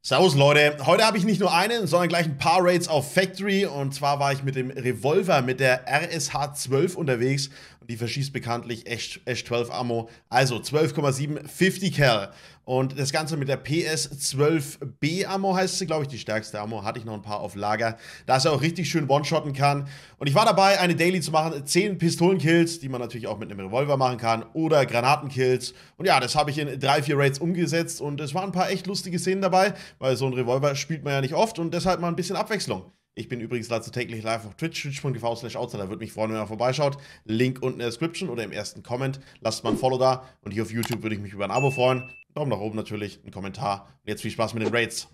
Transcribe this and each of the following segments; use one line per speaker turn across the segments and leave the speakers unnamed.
Servus Leute, heute habe ich nicht nur einen, sondern gleich ein paar Raids auf Factory. Und zwar war ich mit dem Revolver, mit der RSH-12 unterwegs. Und die verschießt bekanntlich Ash 12 Ammo, also 12,7 50 Cal. Und das Ganze mit der PS12B Ammo heißt sie, glaube ich, die stärkste Ammo. Hatte ich noch ein paar auf Lager, dass er auch richtig schön one-shotten kann. Und ich war dabei, eine Daily zu machen, 10 Pistolenkills, die man natürlich auch mit einem Revolver machen kann, oder Granatenkills. Und ja, das habe ich in 3, 4 Raids umgesetzt und es waren ein paar echt lustige Szenen dabei, weil so ein Revolver spielt man ja nicht oft und deshalb mal ein bisschen Abwechslung. Ich bin übrigens dazu täglich live auf Twitch, twitch.tv/outsider. Würde mich freuen, wenn ihr vorbeischaut. Link unten in der Description oder im ersten Comment. Lasst mal ein Follow da. Und hier auf YouTube würde ich mich über ein Abo freuen. Daumen nach oben natürlich, ein Kommentar. Und jetzt viel Spaß mit den Raids.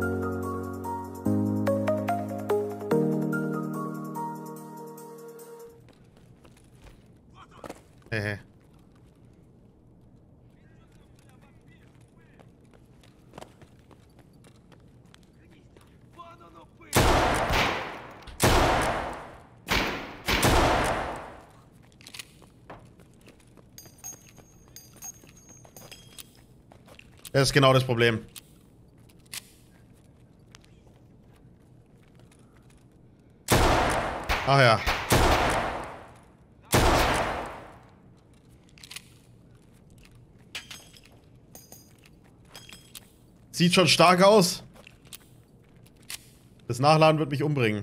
Hehe. Das ist genau das Problem. Ach ja. Sieht schon stark aus. Das Nachladen wird mich umbringen.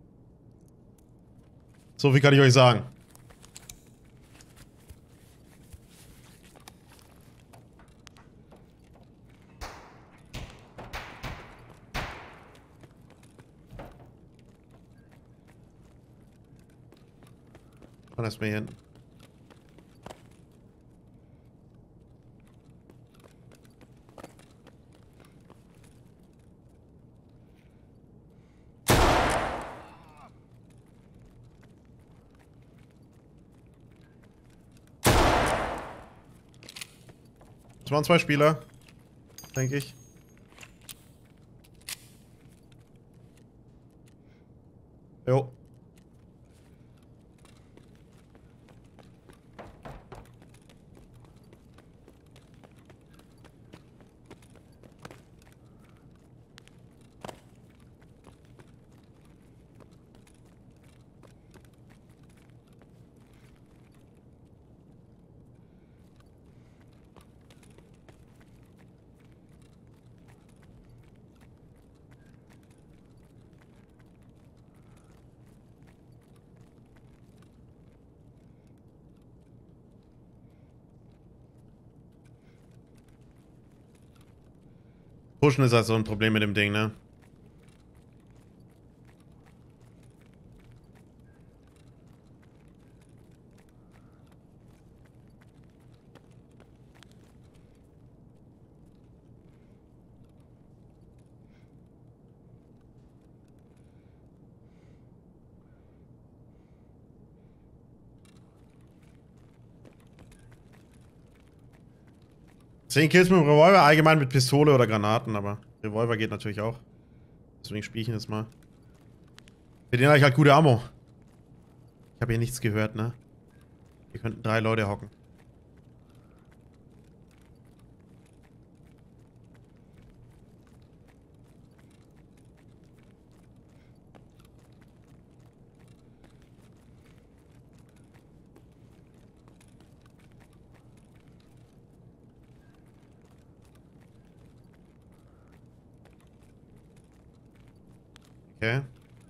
So viel kann ich euch sagen. Und das mir hier hinten. Das waren 2 Spieler, denke ich. Jo. Pushen ist halt so ein Problem mit dem Ding, ne? Zehn Kills mit dem Revolver, allgemein mit Pistole oder Granaten, aber Revolver geht natürlich auch. Deswegen spiele ich ihn jetzt mal. Für den habe ich halt gute Ammo. Ich habe hier nichts gehört, ne? Hier könnten 3 Leute hocken. Okay.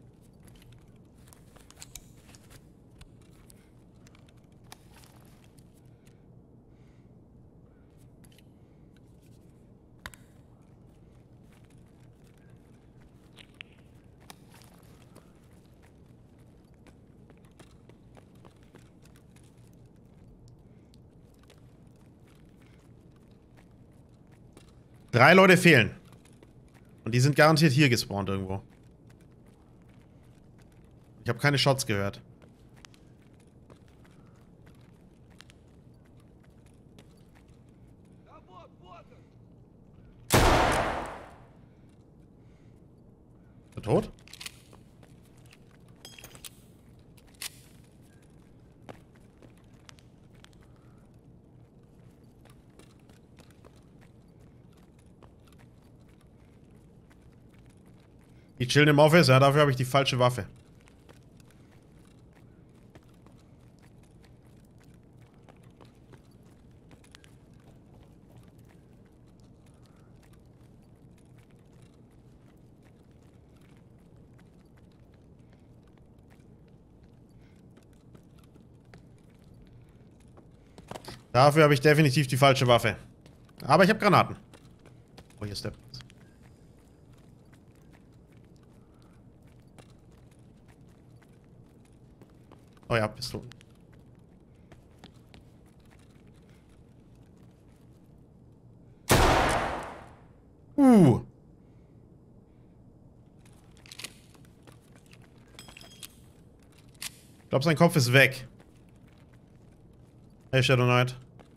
Drei Leute fehlen. Und die sind garantiert hier gespawnt irgendwo. Ich habe keine Shots gehört. Ist er tot? Die chillen im Office, ja, dafür habe ich die falsche Waffe. Dafür habe ich definitiv die falsche Waffe. Aber ich habe Granaten. Oh, hier ist der. Oh ja, Pistolen. Ich glaube, sein Kopf ist weg. Hey, Shadow Knight.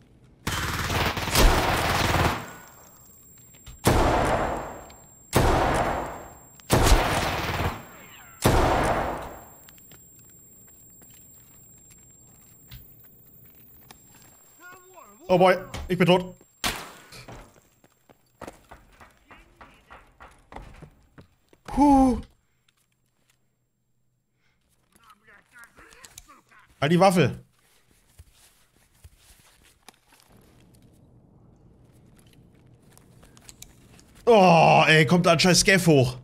Oh boy, ich bin tot. Halt die Waffe. Oh, ey, kommt da ein scheiß Scaff hoch.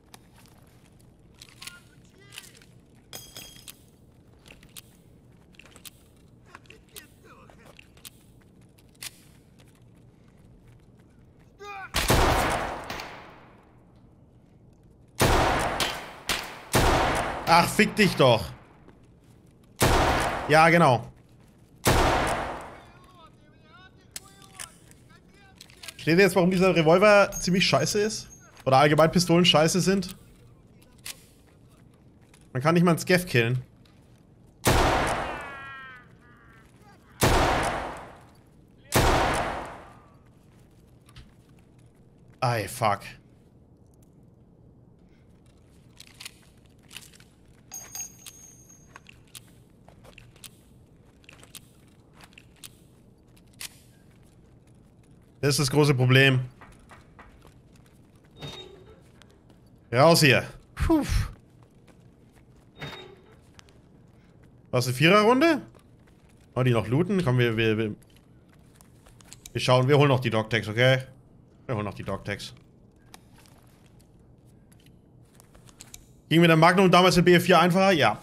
Ach, fick dich doch. Ja, genau. Steht jetzt, warum dieser Revolver ziemlich scheiße ist? Oder allgemein Pistolen scheiße sind? Man kann nicht mal einen Scaff killen. Ei, fuck. Das ist das große Problem. Raus hier. Puh. Was, eine Viererrunde? Wollen die noch looten? Komm, wir schauen, wir holen noch die Dogtags, okay? Wir holen noch die Dogtags. Ging mit der Magnum damals in BF4 einfacher? Ja.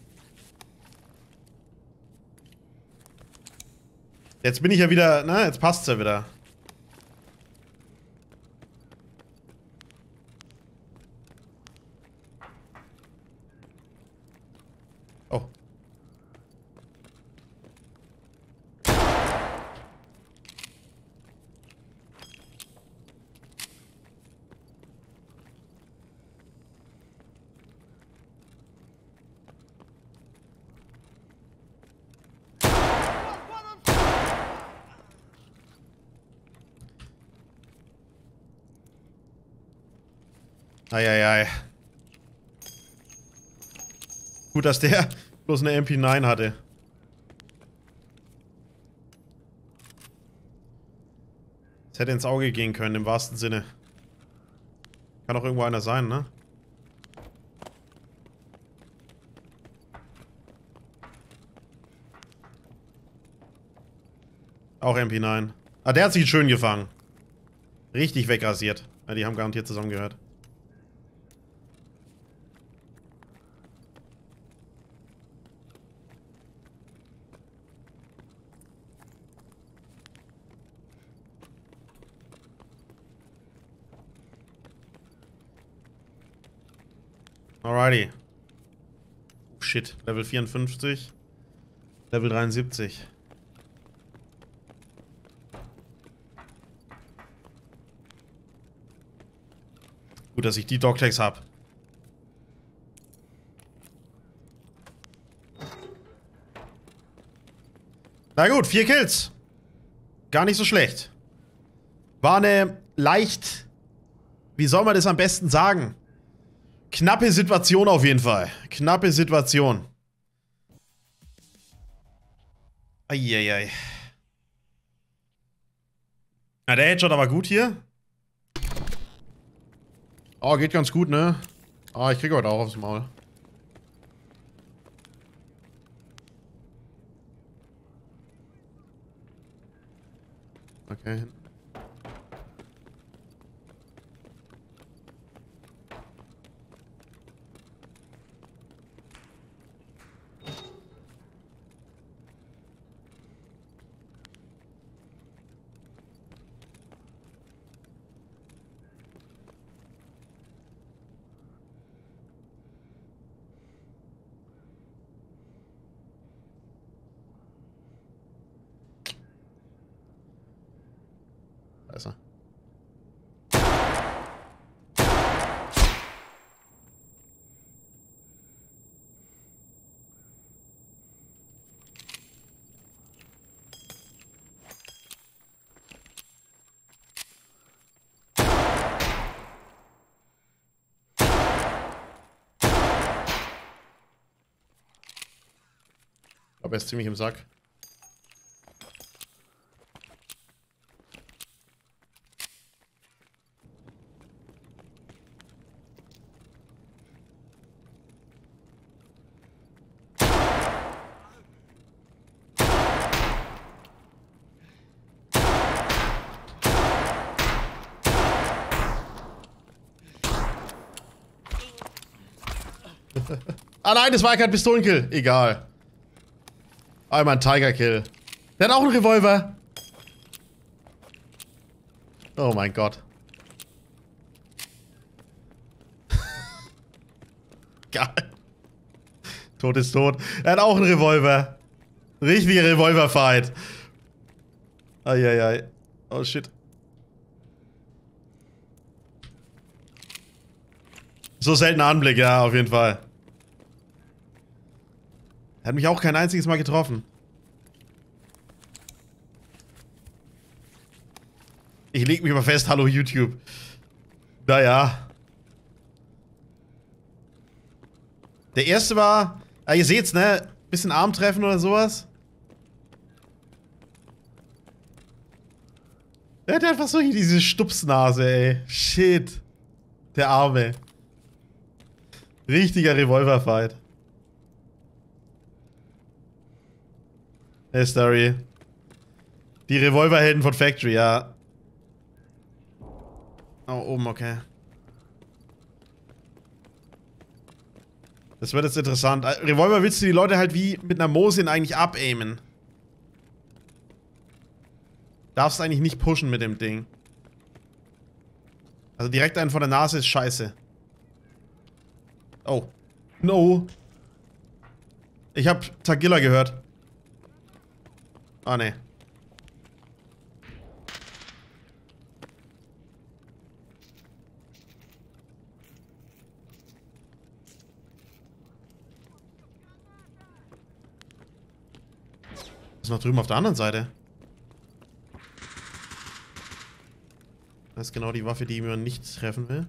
Jetzt bin ich ja wieder, na, jetzt passt's ja wieder. Oh. Eieiei. Gut, dass der bloß eine MP9 hatte. Es hätte ins Auge gehen können, im wahrsten Sinne. Kann auch irgendwo einer sein, ne? Auch MP9. Ah, der hat sich schön gefangen. Richtig wegrasiert. Ja, die haben garantiert zusammengehört. Alrighty. Oh shit, Level 54. Level 73. Gut, dass ich die Dogtags habe. Na gut, 4 Kills. Gar nicht so schlecht. War eine leicht... Wie soll man das am besten sagen? Knappe Situation auf jeden Fall. Knappe Situation. Eieiei. Na, der Headshot aber gut hier. Oh, geht ganz gut, ne? Ah, ich krieg heute auch aufs Maul. Okay. Da ist er. Aber er ist ziemlich im Sack. Ah nein, das war kein Pistolenkill. Egal. Einmal ein Tiger-Kill. Der hat auch einen Revolver. Oh mein Gott. Geil. Tod ist tot. Er hat auch einen Revolver. Richtiger Revolver-Fight. Eieiei. Oh shit. So seltener Anblick, ja, auf jeden Fall. Er hat mich auch kein einziges Mal getroffen. Ich leg mich mal fest, hallo YouTube. Naja. Der erste war, ja, ihr seht's, ne? Bisschen Arm treffen oder sowas. Der hat einfach so diese Stupsnase, ey. Shit. Der Arme. Richtiger Revolver-Fight. Hey, Story. Die Revolverhelden von Factory, ja. Oh, oben, okay. Das wird jetzt interessant. Revolver willst du die Leute halt wie mit einer Mosin eigentlich abaimen. Darfst eigentlich nicht pushen mit dem Ding. Also direkt einen vor der Nase ist scheiße. Oh. No. Ich hab Tagilla gehört. Ah, ne. Was ist noch drüben auf der anderen Seite? Das ist genau die Waffe, die man nicht treffen will.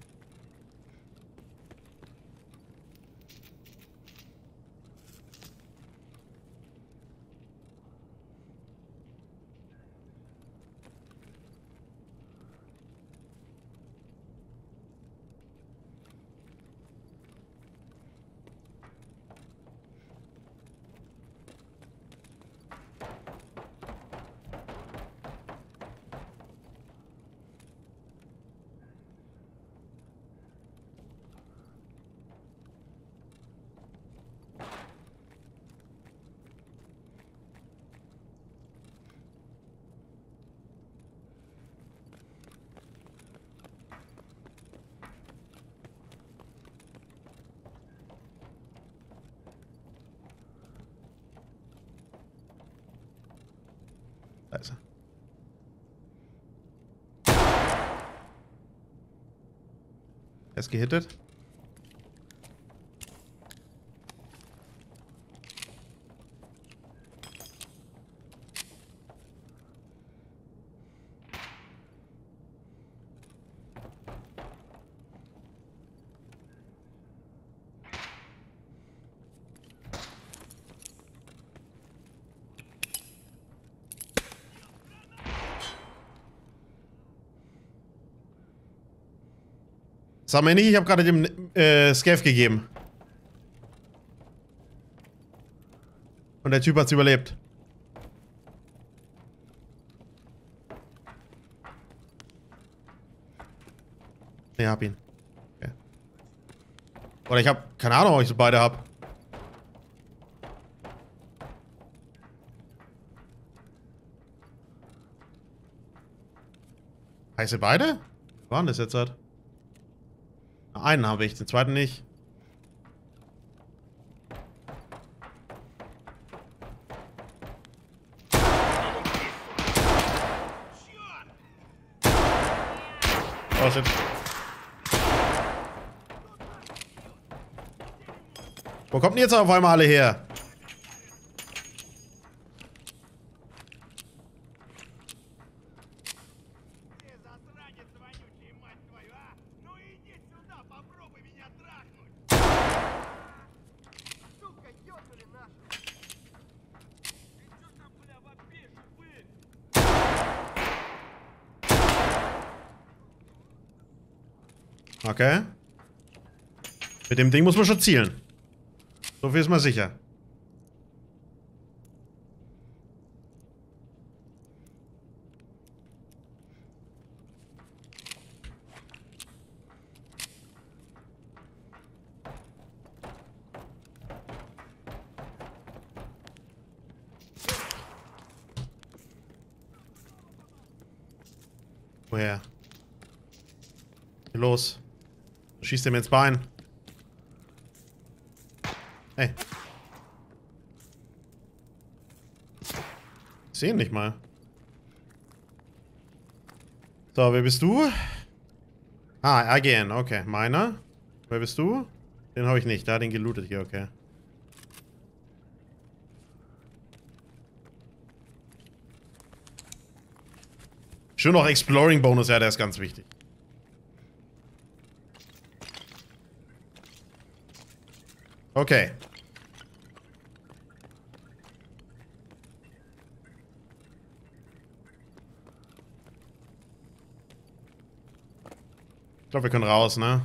Da ist er. Er ist gehittet. Sag mir nicht, ich habe gerade dem Scav gegeben. Und der Typ hat's überlebt. Ne, hab ihn. Okay. Oder ich hab keine Ahnung, ob ich so beide hab. Heißt ihr beide? Was waren das jetzt halt? Einen habe ich, den zweiten nicht. Oh shit. Wo kommt denn jetzt auf einmal alle her? Okay. Mit dem Ding muss man schon zielen. So viel ist mal sicher. Woher? Los. Schießt ihm ins Bein. Hey. Ich sehe ihn nicht mal. So, wer bist du? Ah, again. Okay, meiner. Wer bist du? Den habe ich nicht. Da hat den gelootet hier, okay. Schon noch Exploring-Bonus, ja, der ist ganz wichtig. Okay. Ich glaube, wir können raus, ne?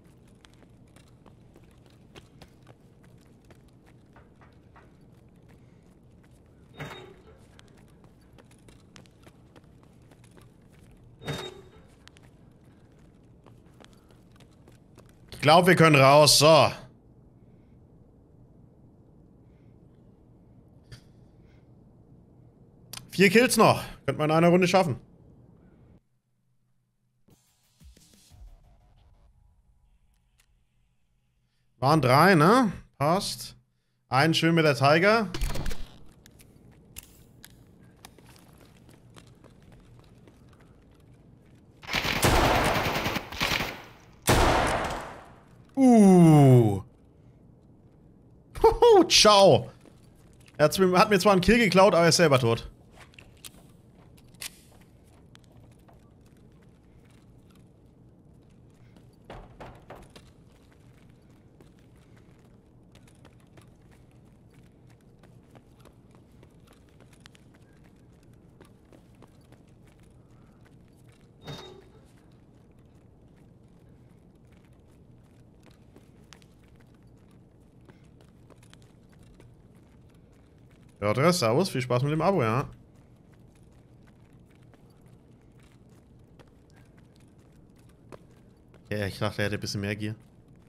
Ich glaube, wir können raus. So. Vier Kills noch. Könnte man in einer Runde schaffen. Waren 3, ne? Passt. Einen schön mit der Tiger. Ciao. Er hat mir zwar einen Kill geklaut, aber er ist selber tot. Ja, servus, viel Spaß mit dem Abo, ja. Ja, ich dachte, er hätte ein bisschen mehr Gier.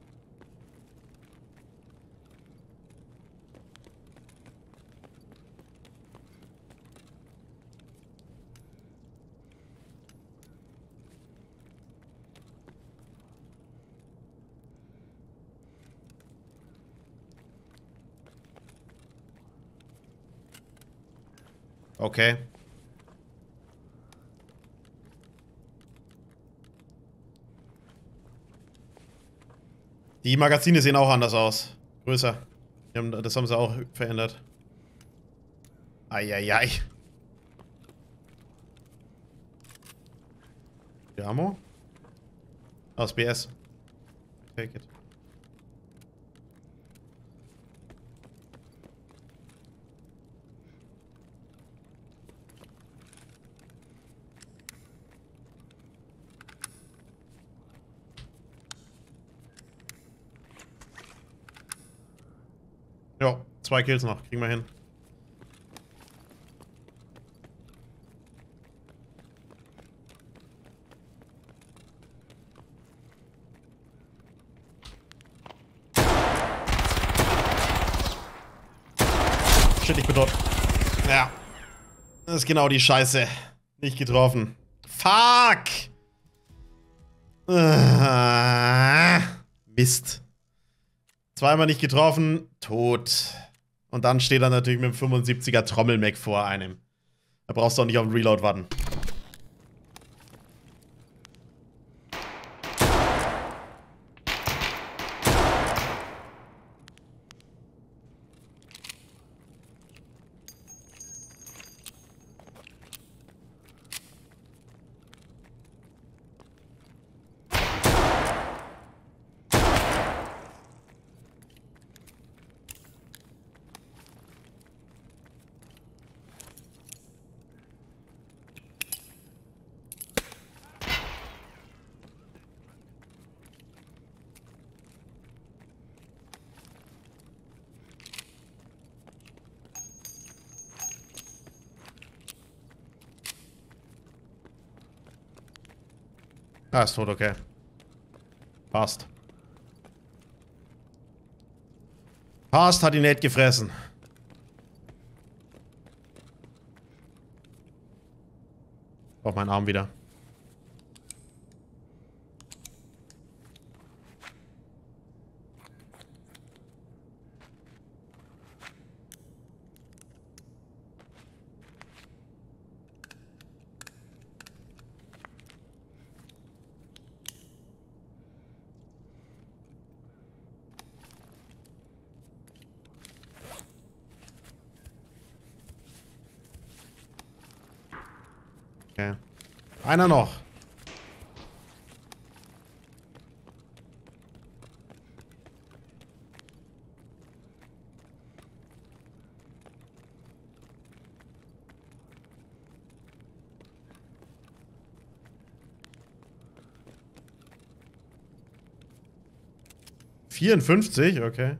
Okay. Die Magazine sehen auch anders aus. Größer. Das haben sie auch verändert. Eieiei. Die Ammo? Aus BS. Take it. Ja, 2 Kills noch. Kriegen wir hin. Shit, ich bin tot. Ja. Das ist genau die Scheiße. Nicht getroffen. Fuck! Mist. Zweimal nicht getroffen. Tot. Und dann steht er natürlich mit dem 75er Trommelmeck vor einem. Da brauchst du auch nicht auf den Reload warten. Ah, ist tot, okay. Passt. Passt, hat ihn nicht gefressen. Brauch meinen Arm wieder. Okay. Einer noch. »54«, okay.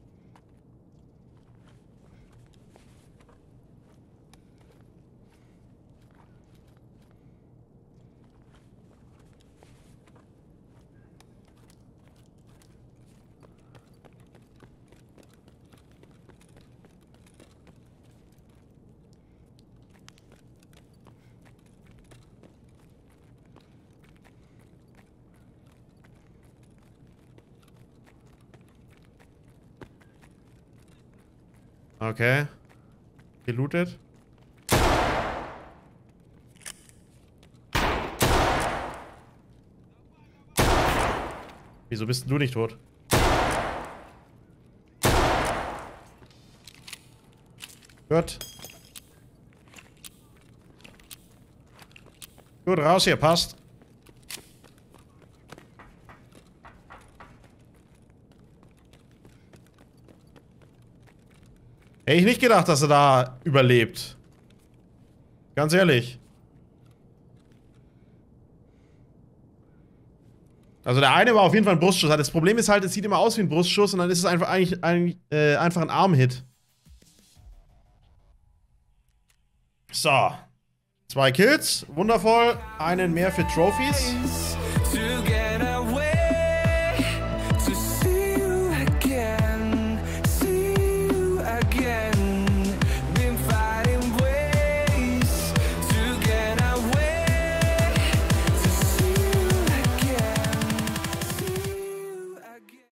Okay. Gelootet. Wieso bist denn du nicht tot? Gut. Gut, raus hier, passt. Hätte ich nicht gedacht, dass er da überlebt. Ganz ehrlich. Also der eine war auf jeden Fall ein Brustschuss. Das Problem ist halt, es sieht immer aus wie ein Brustschuss und dann ist es einfach einfach ein Armhit. So. 2 Kills. Wundervoll. Einen mehr für Trophies.